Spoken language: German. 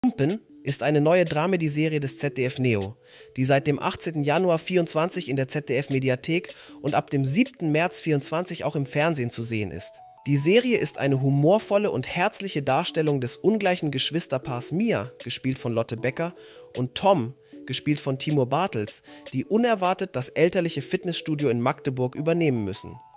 Lumpen ist eine neue Dramedy-Serie des ZDF Neo, die seit dem 18. Januar 24 in der ZDF-Mediathek und ab dem 7. März 24 auch im Fernsehen zu sehen ist. Die Serie ist eine humorvolle und herzliche Darstellung des ungleichen Geschwisterpaars Mia, gespielt von Lotte Becker, und Tom, gespielt von Timur Bartels, die unerwartet das elterliche Fitnessstudio in Magdeburg übernehmen müssen.